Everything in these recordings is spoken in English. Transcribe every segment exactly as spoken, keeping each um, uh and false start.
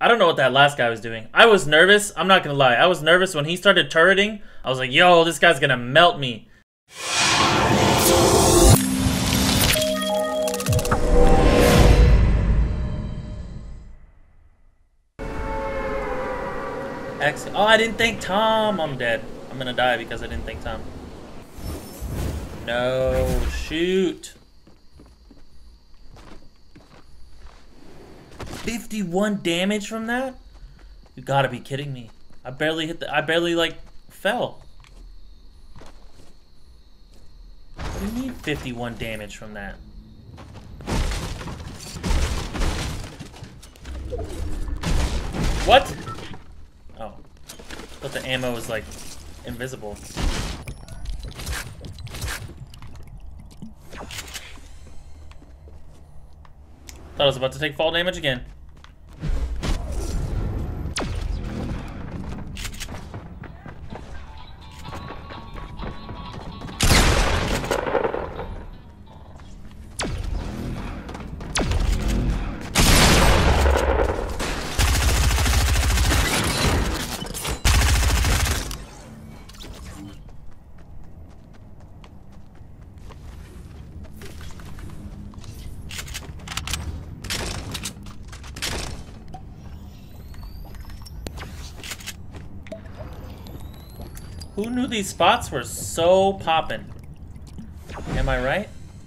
I don't know what that last guy was doing. I was nervous. I'm not gonna lie. I was nervous when he started turreting. I was like, yo, this guy's gonna melt me. X oh, I didn't think Tom. I'm dead. I'm gonna die because I didn't think Tom. No, shoot. fifty-one damage from that? You gotta be kidding me. I barely hit the, I barely like fell. What do you mean fifty-one damage from that? What? Oh. But the ammo was like invisible. Thought I was about to take fall damage again. Who knew these spots were so poppin'? Am I right?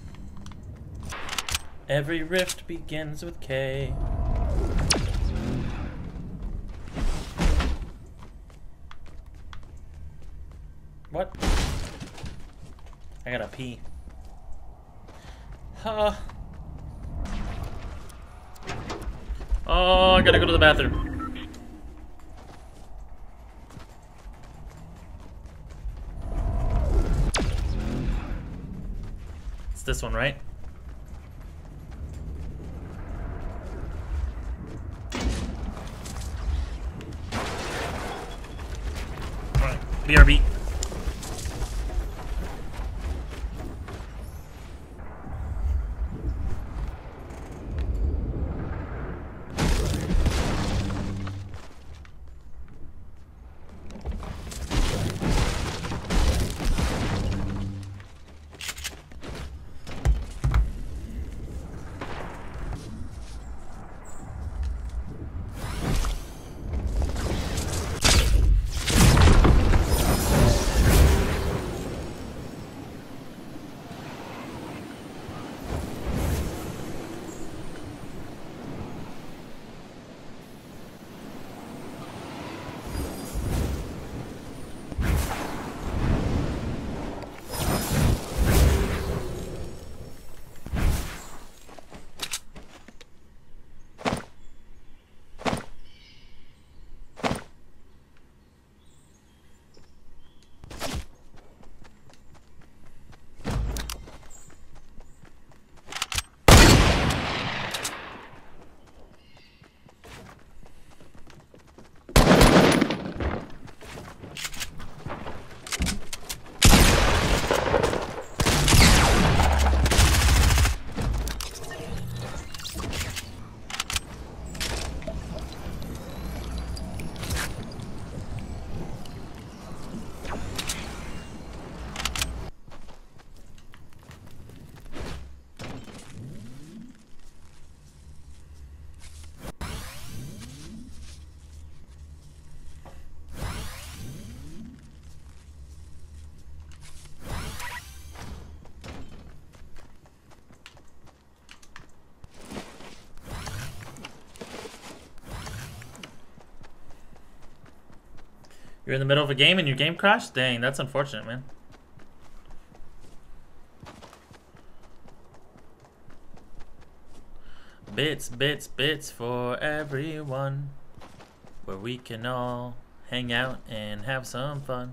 Every rift begins with K. What? I gotta pee. Huh. Oh, I gotta go to the bathroom. This one, right? Alright, B R B. You're in the middle of a game and your game crashed? Dang, that's unfortunate, man. Bits, bits, bits for everyone, where we can all hang out and have some fun.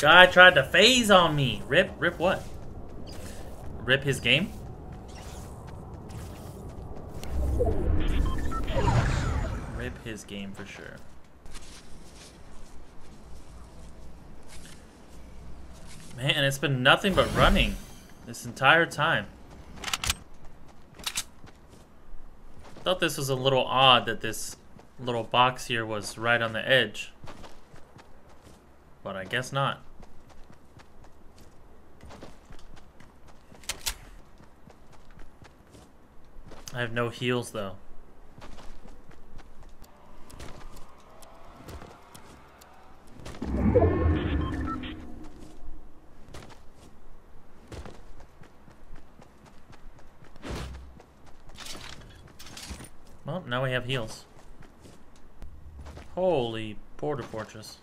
Guy tried to phase on me. Rip, rip what? Rip his game? Rip his game for sure. Man, it's been nothing but running this entire time. Thought this was a little odd that this little box here was right on the edge. But I guess not. I have no heals though. Well, now we have heals. Holy porta fortress.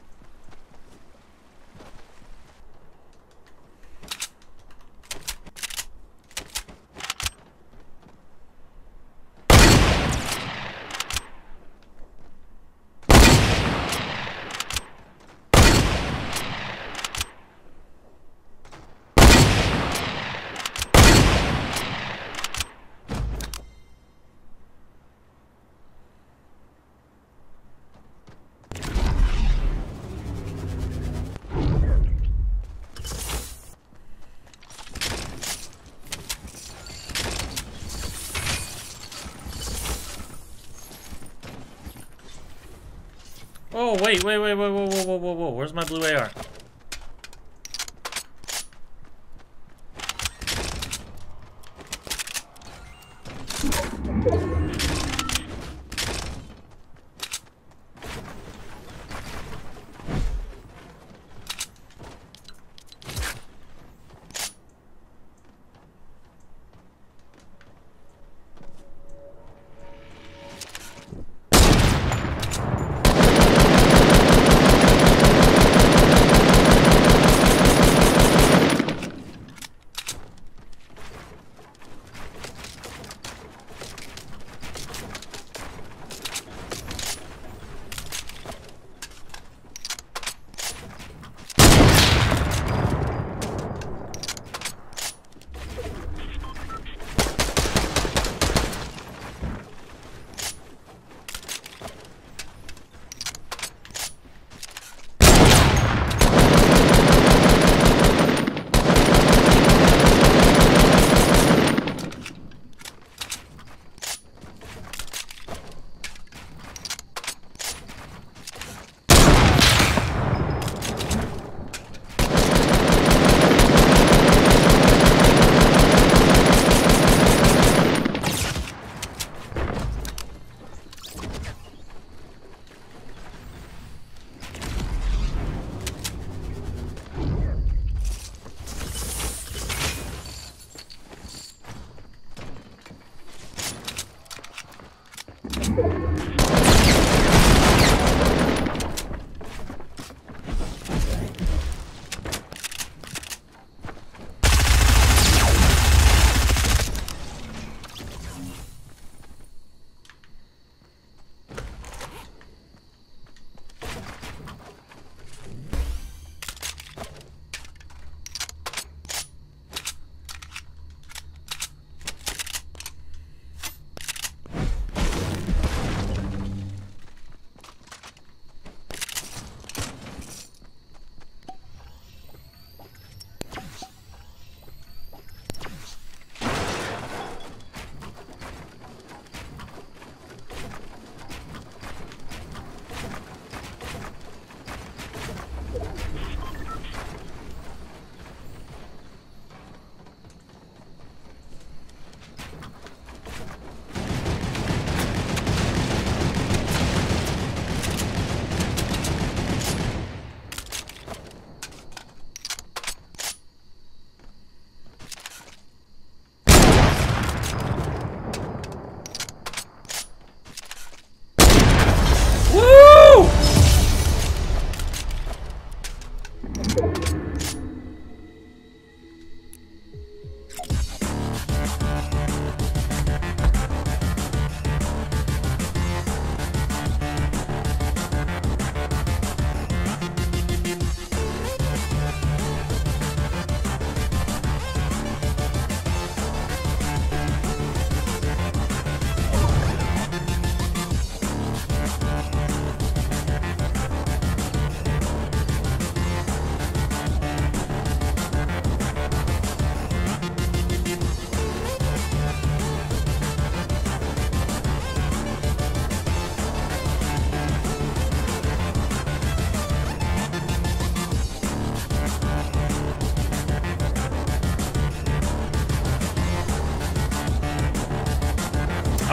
Oh, wait, wait, wait, wait, whoa, whoa, whoa, whoa, whoa. Where's my blue A R?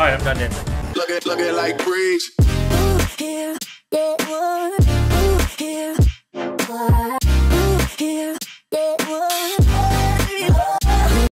Alright, I'm done dancing. Look at, look at like breeze.